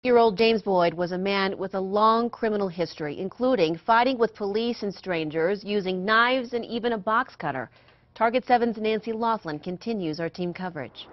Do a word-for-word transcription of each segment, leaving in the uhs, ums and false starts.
twenty-eight-year-old James Boyd was a man with a long criminal history, including fighting with police and strangers, using knives and even a box cutter. Target seven's Nancy Laughlin continues our team coverage.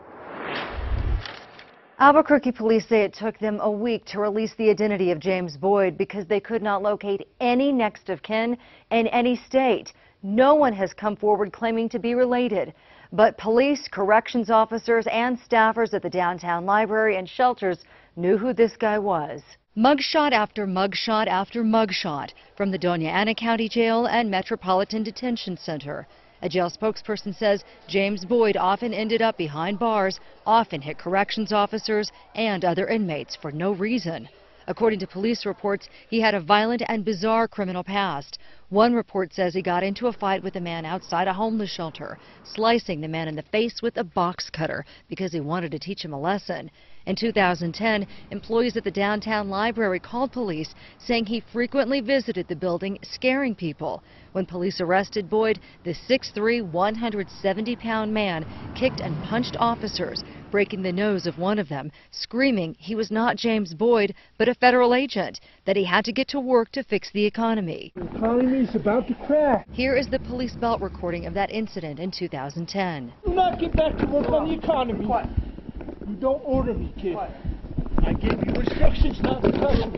Albuquerque police say it took them a week to release the identity of James Boyd because they could not locate any next of kin in any state. No one has come forward claiming to be related. But police, corrections officers, and staffers at the downtown library and shelters knew who this guy was. Mugshot after mugshot after mugshot from the Doña Ana County Jail and Metropolitan Detention Center. A jail spokesperson says James Boyd often ended up behind bars, often hit corrections officers and other inmates for no reason. According to police reports, he had a violent and bizarre criminal past. One report says he got into a fight with a man outside a homeless shelter, slicing the man in the face with a box cutter because he wanted to teach him a lesson. In two thousand ten, employees at the downtown library called police saying he frequently visited the building, scaring people. When police arrested Boyd, the six three, one hundred seventy pound man kicked and punched officers, breaking the nose of one of them, screaming he was not James Boyd, but a federal agent, that he had to get to work to fix the economy. The economy is about to crash. Here is the police belt recording of that incident in two thousand ten. Do not get back to work on the economy. What? You don't order me, kid. What? I gave you instructions not to touch me.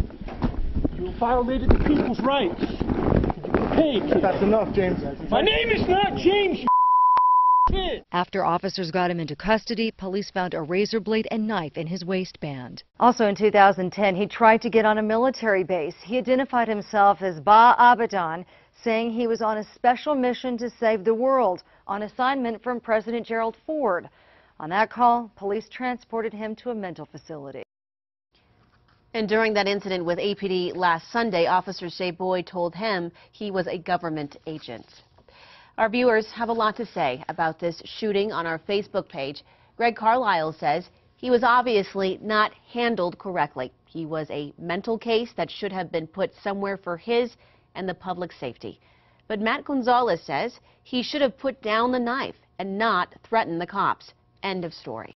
You violated the people's rights. You were paid, kid. That's enough, James. My name is not James, you kid. After officers got him into custody, police found a razor blade and knife in his waistband. Also in two thousand ten, he tried to get on a military base. He identified himself as Ba Abadan, saying he was on a special mission to save the world, on assignment from President Gerald Ford. On that call, police transported him to a mental facility. And during that incident with A P D last Sunday, officers say Boyd told him he was a government agent. Our viewers have a lot to say about this shooting on our Facebook page. Greg Carlisle says he was obviously not handled correctly. He was a mental case that should have been put somewhere for his and the public safety. But Matt Gonzalez says he should have put down the knife and not threatened the cops. End of story.